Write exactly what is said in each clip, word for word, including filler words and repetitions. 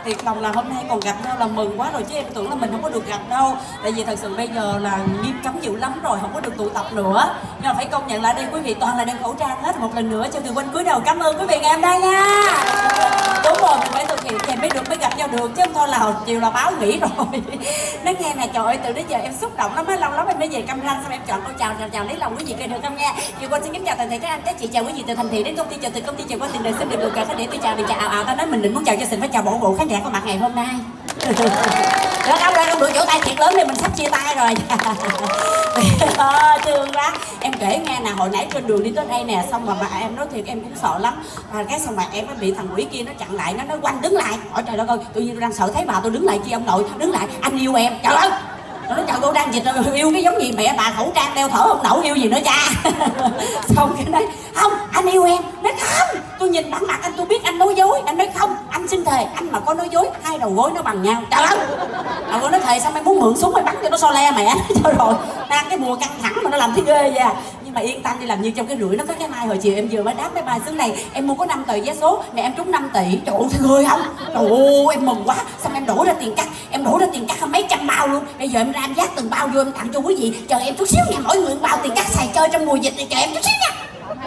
thiệt lòng là hôm nay còn gặp nhau là mừng quá rồi, chứ em tưởng là mình không có được gặp đâu. Tại vì thật sự bây giờ là nghiêm cấm dữ lắm rồi, không có được tụ tập nữa. Nhưng mà phải công nhận lại đây quý vị toàn là đeo khẩu trang hết. Một lần nữa cho Tường Vinh cúi đầu cảm ơn quý vị ngày hôm nay nha. Đúng rồi, mình phải thực hiện thì mới được mới gặp nhau được, chứ không thôi là chiều là báo nghỉ rồi. Nó nghe nè, trời ơi từ đến giờ em xúc động lắm, lâu lắm em mới về Cam Ranh, xong em chọn câu chào chào chào lấy lòng quý vị coi được không nha. Kiều Quân xin kính chào toàn thể các anh các chị, chào quý vị từ thành thị đến công ty, chào từ công ty, chào qua tiền đời, xin được được cả để tôi chào để chào ảo ảo. Tao nói mình định muốn chào cho xin phải chào bộ bộ khán giả có mặt ngày hôm nay. Đó, ông đây ông được vỗ tay thiệt lớn nên mình sắp chia tay rồi. Thương quá. Em kể nghe nè, hồi nãy trên đường đi tới đây nè, xong mà bà em nói thiệt em cũng sợ lắm. À, cái xong mà em mới bị thằng quỷ kia nó chặn lại, nó nói Quanh đứng lại. Hỏi trời đất ơi, tự nhiên tôi đang sợ thấy bà tôi đứng lại chi ông nội, đứng lại, anh yêu em. Trời ơi. Nó nói trời cô đang dịch rồi, yêu cái giống gì mẹ bà khẩu trang đeo thở không nổi, yêu gì nữa cha. Xong cái nói không anh yêu em. Nói không, tôi nhìn bản mặt anh tôi biết anh nói dối. Anh nói không, anh xin thề anh mà có nói dối hai đầu gối nó bằng nhau. Trời ơi. Rồi cô nói thề xong em muốn mượn súng mày bắn cho nó so le mẹ. Trời rồi đang cái mùa căng thẳng mà nó làm thấy ghê vậy à. Nhưng mà yên tâm đi, làm như trong cái rưỡi nó có cái mai hồi chiều em vừa mới đáp máy bay xuống này, em mua có năm tờ vé số mẹ em trúng năm tỷ. Trời ơi thấy ghê không. Trời ơi em mừng quá. Xong em đổ ra tiền cắt, em đổ ra tiền cắt mấy trăm bao luôn. Bây giờ em ra em vác từng bao vô em tặng cho quý vị. Chờ em chút xíu nha, mỗi người bao tiền cắt xài chơi trong mùa dịch này, chờ em chút xíu nha.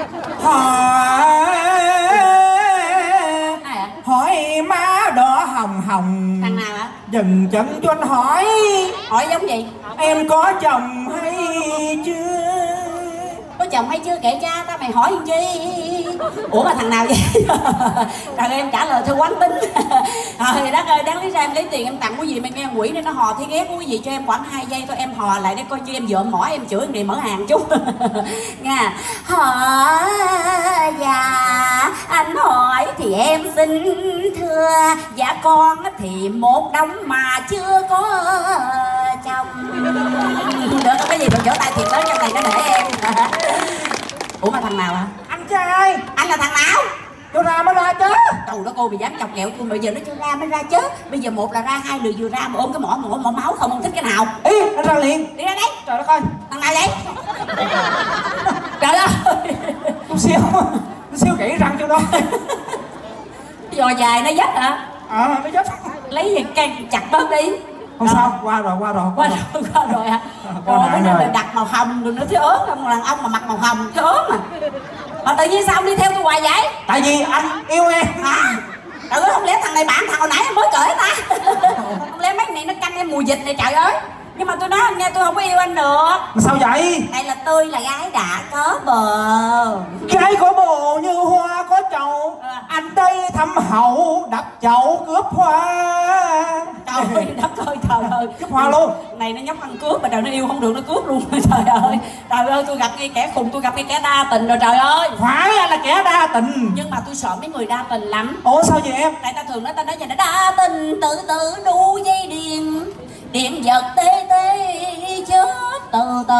Hỏi hỏi má đỏ hồng hồng. Thằng nào ạ? Dừng chân cho anh hỏi. Hỏi giống gì? Em có chồng hay chưa? Có chồng hay chưa kệ cha ta, mày hỏi chi? Ủa mà thằng nào vậy? Trời ơi em trả lời theo quán tính. Trời đất ơi, đáng lý ra em lấy tiền em tặng quý vị, mày nghe quỷ nên nó hò thấy ghét quý vị cho em khoảng hai giây thôi, em hò lại để coi như em dợm mỏi em chửi em mở hàng chút. Nha. Hả dạ anh hỏi thì em xin thưa, dạ con thì một đống mà chưa có chồng. Được không, cái gì mà vỗ tay thiệt lớn trong này nó để em. Ủa mà thằng nào hả? Anh trai. Anh là thằng nào? Cho ra mới ra chứ. Trời đó cô bị dám chọc ghẹo tôi, bây giờ nó cho ra mới ra chứ. Bây giờ một là ra, hai người vừa ra mà ôm cái mỏ mỏ mỏ máu không, không thích cái nào. Ý anh ra liền. Đi ra đấy. Trời đất ơi. Thằng nào vậy? Trời ơi. Tôi siêu tôi siêu kỹ răng cho nó. Giò dài nó dắt hả? Ờ à, nó dắt. Lấy gì can chặt bớt đi. Không đó. Sao, qua rồi, qua rồi. Qua rồi, qua rồi hả? Rồi cái này đặt màu hồng rồi nữa thấy ớn không? Đàn ông mà mặc màu hồng thấy ớn mà. Mà tự nhiên sao ông đi theo tôi hoài vậy? Tại vì anh yêu em. À, trời ơi không lẽ thằng này bạn thằng hồi nãy em mới cởi ta? Không lẽ mấy này nó canh em mùa dịch này trời ơi. Nhưng mà tôi nói anh nghe tôi không có yêu anh được. Sao vậy? Đây là tôi là gái đã có bờ. Gái có bồ như hoa có chậu. À. Anh đây thăm hậu đập chậu cướp hoa. Trời ơi đất ơi trời ơi. Cướp hoa luôn. Này nó nhóc ăn cướp mà trời nó yêu không được nó cướp luôn. Trời ơi. Trời ơi tôi gặp ngay kẻ khùng, tôi gặp ngay kẻ đa tình rồi trời ơi. Phải anh là kẻ đa tình. Nhưng mà tôi sợ mấy người đa tình lắm. Ủa sao vậy em? Tại ta thường nói ta nói vậy nó đa tình tự tự đu dây điện. Điện giật tê tê chết từ từ.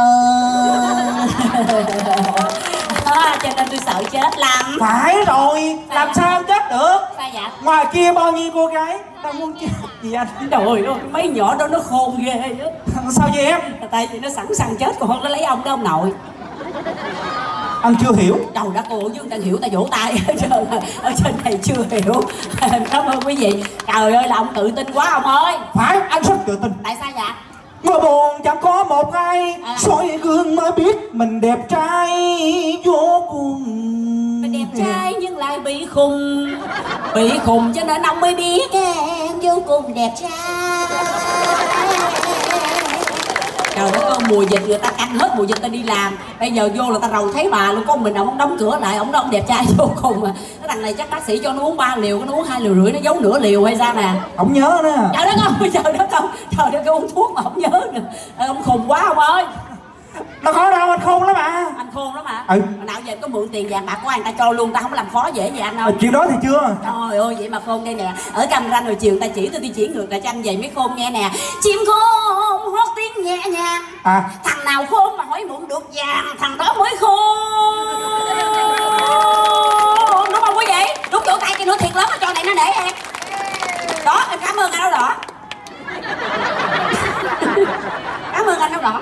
À, cho nên tôi sợ chết lắm. Phải rồi. Sao làm vậy? Sao chết được? Sao vậy? Ngoài kia bao nhiêu cô gái tao muốn chết gì anh. Trời ơi mấy nhỏ đó nó khôn ghê á. Sao vậy em? Tại vì nó sẵn sàng chết còn hơn nó lấy ông đó ông nội. Anh chưa hiểu. Trời đất ơi, chứ người ta hiểu ta vỗ tay ở trên, ở trên này chưa hiểu. Cảm ơn quý vị. Trời ơi là ông tự tin quá ông ơi. Phải, anh rất tự tin. Tại sao vậy? Mưa buồn chẳng có một ai à. Soi gương mới biết mình đẹp trai vô cùng. Mình đẹp trai nhưng lại bị khùng. Bị khùng cho nên ông mới biết em vô cùng đẹp trai. Trời đất ơi, mùa dịch người ta canh hết mùa dịch ta đi làm. Bây giờ vô là ta rầu thấy bà luôn, có mình ông đóng cửa lại, ông đó ông đẹp trai vô cùng à. Cái thằng này chắc bác sĩ cho nó uống ba liều, nó uống hai liều rưỡi, nó giấu nửa liều hay sao nè. Ông nhớ đó. Trời đất ơi, trời đất ơi, trời đất ơi uống thuốc mà không nhớ được. Ông khùng quá ông ơi. Đâu có đâu, anh khôn lắm à. Anh khôn lắm hả? Ừ. Mà nào giờ có mượn tiền vàng bạc của anh ta cho luôn, ta không có làm khó dễ vậy anh đâu. À, chuyện đó thì chưa. Trời ơi vậy mà khôn đây nè. Ở Cam Ranh hồi chiều ta chỉ tôi tôi chỉ ngược lại cho anh vậy mới khôn nghe nè. Chim khôn hót tiếng nhẹ nhàng. À. Thằng nào khôn mà hỏi mượn được vàng thằng đó mới khôn. Đúng không quý vị? Đúng chỗ tay kia nữa thiệt lớn mà cho này nó để em. Đó em cảm ơn anh đâu đỏ. Cảm ơn anh đâu đỏ.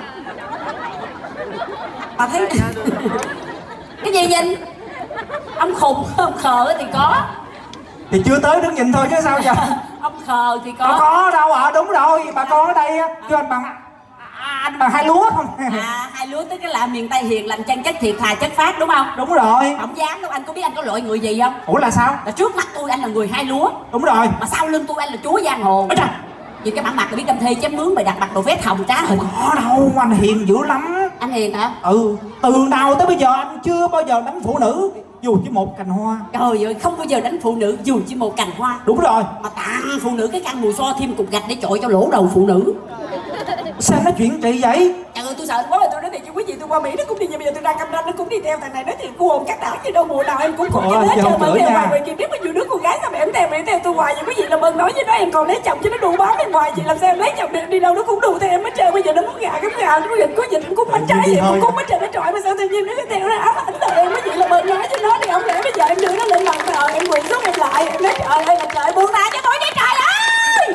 Bà thấy cái gì nhìn ông khùng ông khờ thì có thì chưa tới đứng nhìn thôi chứ sao giờ. Ông khờ thì có. Có, có đâu ạ, à, đúng rồi, bà con ở đây kêu anh bằng à, anh bằng hai lúa không? À, hai lúa tức là miền Tây hiền lành chân chất thiệt thà chất phát đúng không? Đúng rồi. Không dám đâu, anh có biết anh có loại người gì không? Ủa là sao? Là trước mặt tôi anh là người hai lúa. Đúng rồi. Mà sau lưng tôi anh là chúa giang hồ. Ôi trời. Vì cái bản mặt là biết đâm thê chém mướn mày đặt mặt đồ vét hồng trá hình. Có đâu, anh hiền dữ lắm. Anh hiền hả? Ừ, từ nào tới bây giờ anh chưa bao giờ đánh phụ nữ dù chỉ một cành hoa. Trời ơi, không bao giờ đánh phụ nữ dù chỉ một cành hoa. Đúng rồi. Mà tặng phụ nữ cái căn mùi so thêm cục gạch để chọi cho lỗ đầu phụ nữ. Sao nói chuyện chị vậy? Trời ơi, tôi sợ quá rồi, tôi nói thiệt chứ quý vị, tôi qua Mỹ nó cũng đi, bây giờ tôi ra Cam Ranh nó cũng đi theo thằng này, nói thiệt cô hồn các đảo gì đâu, mùa nào em cũng cùng Ôi, cái hết trơn mà theo nha. hoài, kia biết bao nhiêu đứa con gái sao mà em theo em theo tôi hoài vậy, quý vị làm ơn nói với nó em còn lấy chồng cho nó đủ báo em hoài, chị làm sao em lấy chồng được, đi đâu nó cũng đủ theo em hết trơn, bây giờ nó muốn gà cái gà, nó dịch có dịch cũng bánh trái gì cũng bánh trời nó trọi mà sao tự nhiên nó cái theo nó ám ảnh đời em, quý vị làm ơn nói cho nó đi, không lẽ bây giờ em đưa nó lên bàn thờ em quỳ xuống em lại, em nói trời ơi là trời buông ra cho tôi đi trời ơi.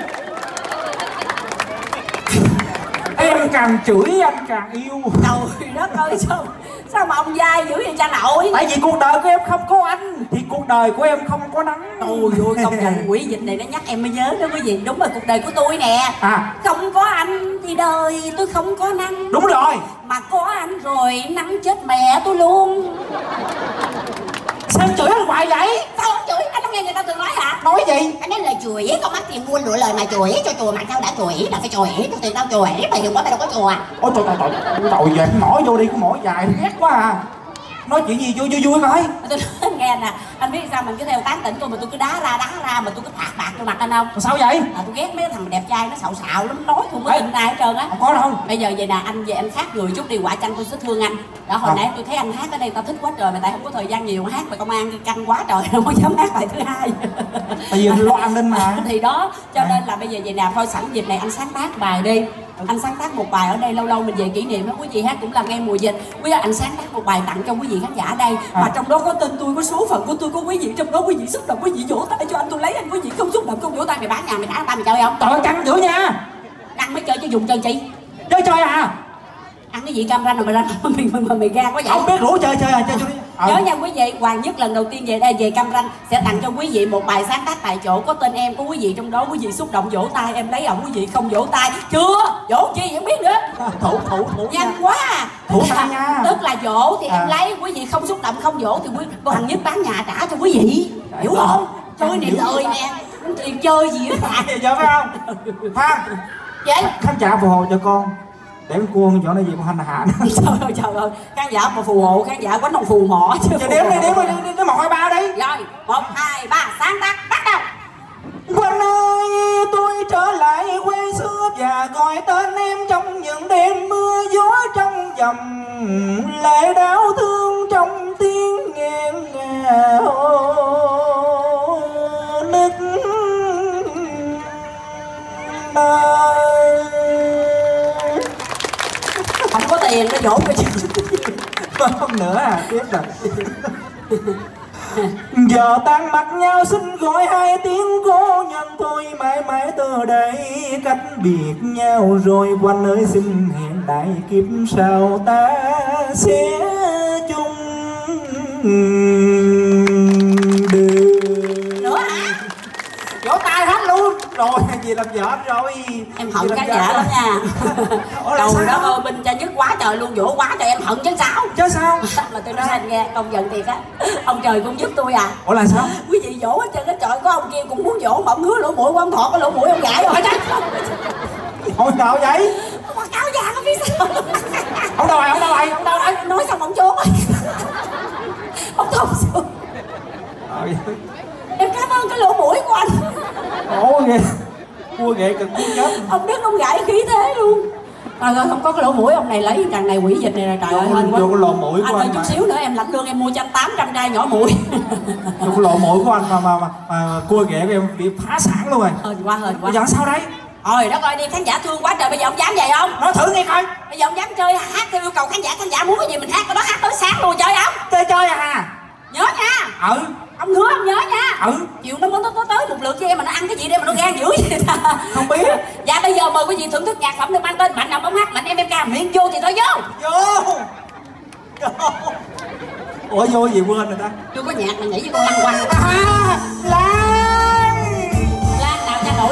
Em càng chửi anh càng yêu. Trời đất ơi, sao sao mà ông dai dữ vậy cha nội? Tại vì cuộc đời của em không có anh thì cuộc đời của em không có nắng. Ôi ôi, công nhận quỷ dịch này nó nhắc em mới nhớ đó quý vị. Đúng rồi, cuộc đời của tôi nè. À. Không có anh thì đời tôi không có nắng. Đúng rồi. Mà có anh rồi nắng chết mẹ tôi luôn. Sao chửi anh hoài vậy? Sao ông chửi? Anh không nghe người ta từng nói hả? Nói gì? Anh nói là chửi, con mắt tiền buôn lựa lời mà chửi. Cho chùa mà sao đã chửi, là phải chửi. Cho tiền tao chửi, mày đừng quá mày đâu có chùa. Ôi trời trời trời, tội về cái mỏ vô đi, cái mỏ dài ghét quá à. Nói chuyện gì vui vui vui coi. Tôi nói nghe nè, anh biết sao mình cứ theo tán tỉnh tôi mà tôi cứ đá ra đá ra mà tôi cứ tạt bạc vô mặt anh không? Sao vậy? À, tôi ghét mấy thằng đẹp trai nó xạo xạo lắm, nói không có tin ai hết trơn á. Không có đâu. Bây giờ vậy nè, anh về anh khác người chút đi, quả chăng tôi sẽ thương anh. Đó, hồi à. nãy tôi thấy anh hát ở đây tao thích quá trời, mà tại không có thời gian nhiều hát mà công an căng quá trời, không có dám hát bài thứ hai. Tại vì lo an ninh mà. Thì đó, cho à. nên là bây giờ vậy nè, thôi sẵn dịp này anh sáng tác bài đi. Anh sáng tác một bài ở đây, lâu lâu mình về kỷ niệm đó quý vị, hát cũng là nghe mùa dịch. Quý vị anh sáng tác một bài tặng cho quý vị khán giả ở đây, à. mà trong đó có tên tôi, có số phận của tôi, có quý vị trong đó, quý vị xúc động quý vị vỗ tay cho anh, tôi lấy anh, quý vị không xúc động không vỗ tay mày bán nhà mày thả ta mày chơi không? Trời căng dữ nha. Căng mới chơi chứ dùng chơi chị. Chơi chơi à? Ăn cái gì Cam Ranh rồi mày ra mình mà mày gan quá vậy? Không biết rủ chơi chơi à, chơi chơi đi. Ừ. Nhớ nha quý vị, Hoàng Nhất lần đầu tiên về đây về Cam Ranh sẽ tặng cho quý vị một bài sáng tác tại chỗ có tên em của quý vị trong đó, quý vị xúc động vỗ tay, em lấy ổng, quý vị không vỗ tay chưa vỗ chi không biết nữa. Thủ thủ thủ nhanh nha. Quá à. Thủ tay nha. Tức là vỗ thì à. em lấy, quý vị không xúc động không vỗ thì quý Hoàng Nhất bán nhà trả cho quý vị, hiểu không? Chơi này lời nè, tiền chơi gì đó mà giờ phải không? Phan vậy khán giả phù hộ cho con để con cuông chỗ này gì con hành hạ. Trời ơi trời ơi, khán giả mà phù hộ, khán giả quánh ông phù mỏ chứ. Giờ đếm đi, đếm đi, đếm một hai ba đi. Rồi, một hai ba sáng tác bắt đầu. Quanh ơi, tôi trở lại quê xưa và gọi tên em trong những đêm mưa gió, trong dòng lệ đau thương trong tiếng nghẹn ngào nức nở. Không có tiền nó dỗ cái Không nữa à, tiếp rồi. Giờ tan mặt nhau xin gọi hai tiếng cố nhân thôi, mãi mãi từ đây cách biệt nhau rồi. Quanh ơi xin hẹn đại kiếp sau ta sẽ chung đường. nữa hả? Vỗ tay hết luôn rồi, gì làm vợ rồi. Em hận khán giả lắm nha. Đầu đó ơi Minh cho nhất quá trời luôn, vỗ quá trời em hận chứ sao? Chứ sao? Mà tôi nói anh nghe, công nhận thiệt á, ông trời cũng giúp tôi à. Ủa là sao? Quý vị vỗ hết trơn, cái trời có ông kia cũng muốn vỗ mà ông hứa lỗ mũi của ông Thọ có lỗ mũi ông gãi rồi chắc. Hồi nào vậy? Ông mặc áo vàng không biết sao. Ông đâu rồi, ông đâu rồi, ông đâu rồi? Nói xong ông trốn rồi. Ông Thọ xuống. Em cảm ơn cái lỗ mũi của anh. Ồ ghê, cua ghệ cực cua chết. Ông Đức ông gãi khí thế luôn. Trời ơi, không có cái lỗ mũi ông này lấy thằng này quỷ dịch này là trời ơi hên quá. Vô cái lỗ mũi của anh. Anh anh chút xíu nữa em lãnh lương em mua cho anh tám trăm chai nhỏ mũi. Vô cái lỗ mũi của anh mà mà mà, mà cua ghệ của em bị phá sản luôn rồi. Hên quá hên quá. Bây giờ sao đây? Ôi đất ơi, đi khán giả thương quá trời, bây giờ ông dám vậy không? Nói thử nghe coi. Bây giờ ông dám chơi hát theo yêu cầu khán giả, khán giả muốn cái gì mình hát cái đó, hát tới sáng luôn chơi không? Chơi chơi à? Nhớ nha. Ừ. Ông hứa ông nhớ nha. Ừ. Chiều nó muốn tới, tới, tới một lượt cho em mà nó ăn cái gì đây mà nó gan dữ vậy ta? Không biết. Dạ bây giờ mời quý vị thưởng thức nhạc phẩm được mang tên Mạnh Động Ống Hát Mạnh em em ca miệng vô thì thôi vô. Vô. Vô. Ủa vô gì quên rồi ta? Chưa có nhạc mà nhảy với con Lăng Quăng. À, Lan. Lan nào cha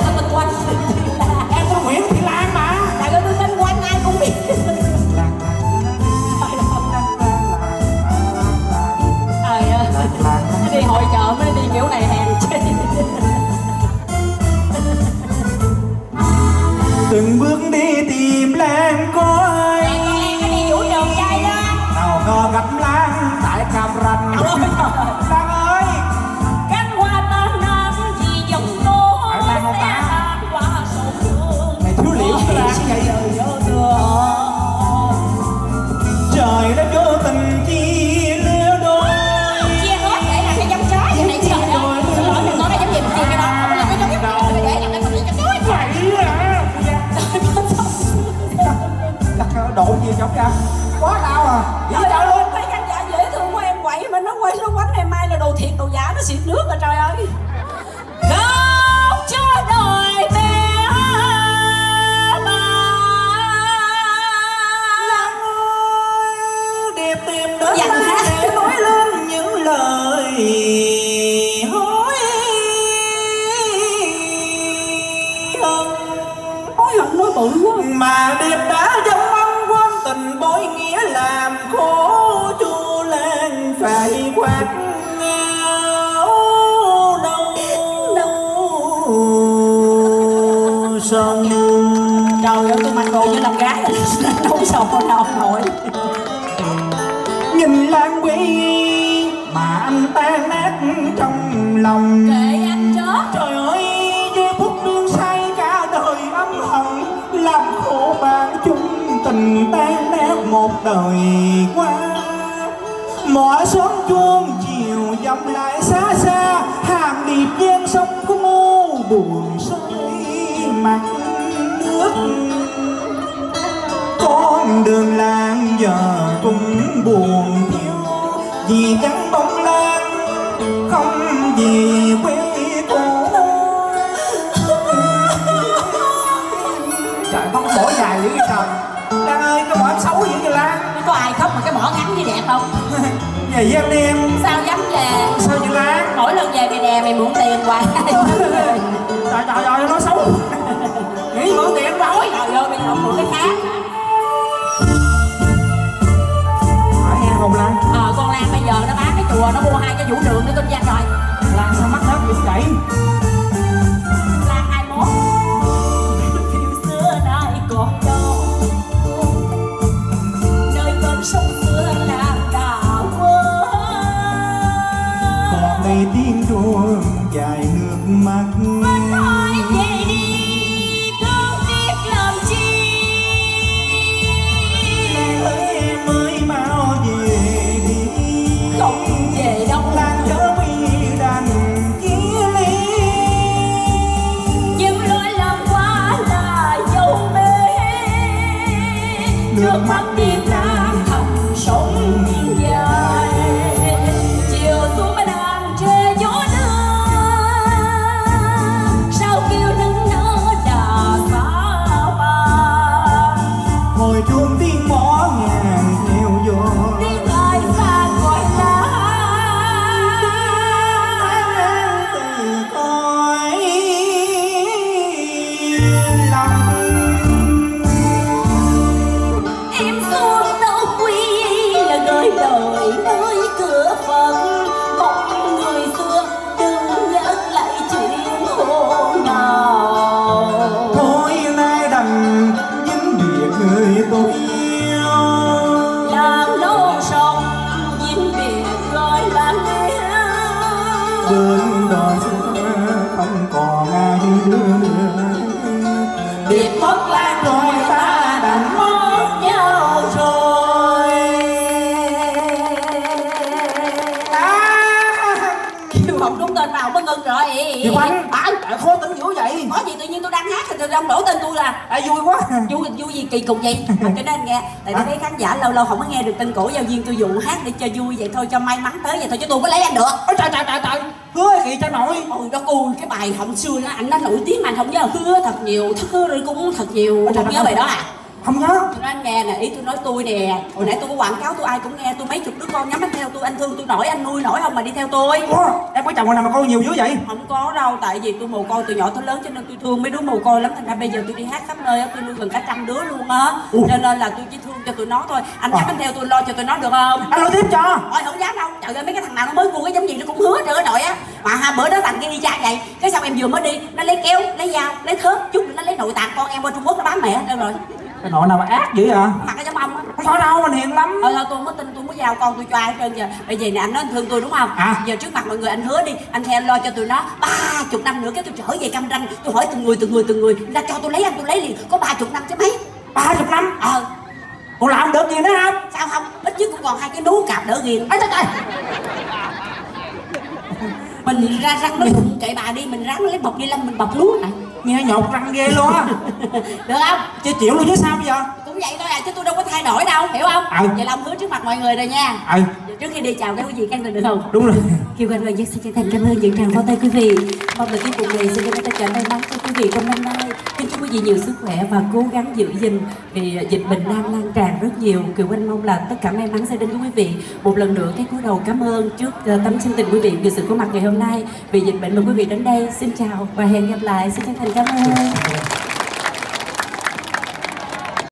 vậy? Quá đau à. Trời ơi luôn, thấy khán giả dễ thương quá, em quậy mà nó quay nó quánh này mai là đồ thiệt đồ giả nó xịt nước rồi trời ơi. Khóc cho đời bé Lan ơi, điệp tìm đến Dặn ta để nói lên những lời hối hận. hối hận nói bự quá. Mà điệp đã dâng ân quên tình bối nghĩa làm khổ chu Lan phải quát sông. Trời ơi tôi mặc đồ như làm gái nấu sầu nào nổi. Nhìn Lan Quý mà anh tan nát trong lòng. Kệ anh chó. Trời ơi giây phút nương say cả đời âm hận, làm khổ bạn chung tình tan nát một đời qua. Mỏi sớm chuông chiều dòng lại xa xa, hàng điệp gian sông có mô buồn sơi mặt nước. Con đường làng giờ cũng buồn thiếu, vì vắng bóng Lan không về quê cô. Trời không bỏ dài dữ vậy trời. Lan ơi cái mỏ em xấu dữ vậy Lan. Có ai khóc mà cái mỏ ngắn như đẹp không? Về với anh đi em. Sao dám về? Sao vậy Lan? Mỗi lần về mày đè mày mượn tiền hoài. Trời trời ơi nói xấu. Nghĩ mượn tiền rồi. Trời ơi bây giờ mượn cái khác. Hỏi nghe không Lan? Ờ con Lan bây giờ nó bán cái chùa nó mua hai cái vũ đường để kinh doanh rồi. Lan sao mắc hết dữ vậy? Lan hai mốt. Phiêu xưa nay còn đâu, nơi bên sông xưa làm đào quơ. Còn đây tiếng chuông dài nước mắt. Vẫn hỏi về đi thương tiếc làm chi. Lan ơi em ơi mau về đi. Không về đâu Lan chớ quy đành chia ly. nhưng lỗi lầm quá là dấu mê. Nước mắt Việt Nam thầm sống dài. Chiều xuống bên hàng tre gió đưa, sao kêu nắng nở đà xa ba. Hồi chuông tiếng mõ ngàn theo gió. Tiếng ai xa gọi lá. Từ cõi lòng. Em xuống đâu quy là gửi đời nơi cửa Phật. Mong người xưa đừng nhắc lại chuyện hôm nào. Thôi nay đành dính biệt người tôi yêu. Làm lâu sông dính biệt rồi làm đêm. Bên đò xưa không còn ai đưa nữa. Biệt mất Lan rồi ta đành mất nhau rồi. Kêu không đúng tên vào mới ngưng rồi. Chị Quanh, tại khó tính dữ vậy? Có gì tự nhiên tôi đang hát thì tôi đang đổ tên tôi là. À, vui quá. Vui vui gì kỳ cục vậy? À, cho nên anh nghe, tại tôi thấy khán giả lâu lâu không có nghe được tên cổ giao duyên tôi dụ hát để cho vui vậy thôi, cho may mắn tới vậy thôi chứ tôi có lấy anh được. Ôi trời trời trời trời, hứa kỳ cho nổi. Ôi đó ui cái bài hồng xưa đó anh nó nổi tiếng mà anh không nhớ, hứa thật nhiều, thất rồi cũng thật nhiều. Không nhớ bài đó à? Không nhớ. Cho nên anh nghe nè, ý tôi nói tôi nè, hồi nãy tôi có quảng cáo tôi ai cũng nghe, tôi mấy chục đứa con nhắm mắt theo tôi, anh thương tôi nổi, anh nuôi nổi không mà đi theo tôi. Ủa, em có chồng nào mà coi nhiều dữ vậy? Không có đâu, tại vì tôi mồ côi từ nhỏ tới lớn cho nên tôi thương mấy đứa mồ côi lắm, thành ra bây giờ tôi đi hát khắp nơi á, tôi nuôi gần cả trăm đứa luôn á. Cho nên là tôi chỉ thương cho tụi nó thôi. Anh nhắm anh theo tôi lo cho tụi nó được không? Anh nói tiếp cho. Ôi không dám đâu, trời ơi mấy cái thằng nào nó mới mua cái giống gì nó cũng hứa trời ơi nội á. Mà ha bữa đó thằng kia đi cha vậy, cái xong em vừa mới đi, nó lấy kéo, lấy dao, lấy thớt, chút nữa nó lấy nội tạng con em qua Trung Quốc nó bám mẹ đâu rồi. Cái nội nào mà ác dữ vậy? Mặt cái giống ông á. Không có đâu, mình hiền lắm. Ờ thôi tôi mới tin, tôi mới giao con tôi cho ai hết trơn giờ. Bây giờ nè anh nói anh thương tôi đúng không? À. Giờ trước mặt mọi người anh hứa đi, anh theo lo cho tụi nó ba chục năm nữa cái tôi trở về Cam Ranh, tôi hỏi từng người từng người từng người, người ta cho tôi lấy anh tôi lấy liền, có ba chục năm chứ mấy. Ba chục năm? Ờ. Còn làm được gì nữa không? Sao không? Ít nhất cũng còn hai cái nú cạp đỡ ghiền. Ây trời trời. Mình ra răng nó đụng kệ bà đi, mình ráng lấy bọc ni lông mình bọc lúa này. Nghe nhột răng ghê luôn á. Được không? Chưa chịu luôn chứ sao bây giờ? Cũng vậy thôi à, chứ tôi đâu có thay đổi đâu, hiểu không? À. Vậy là ông hứa trước mặt mọi người rồi nha. À. Trước khi đi chào các quý vị khán giả được không? Đúng rồi. Kiều Anh và Nhất xin chân thành cảm ơn những tràng pháo tay quý vị. Mong là tiếp tục này xin cho tất cả may mắn cho quý vị trong năm nay. Kính chúc quý vị nhiều sức khỏe và cố gắng giữ gìn vì dịch bệnh đang lan tràn rất nhiều. Kiều Anh mong là tất cả may mắn sẽ đến với quý vị. Một lần nữa cái cúi đầu cảm ơn trước uh, tấm chân tình quý vị vì sự có mặt ngày hôm nay. Vì dịch bệnh mà quý vị đến đây. Xin chào và hẹn gặp lại. Xin chân thành cảm ơn.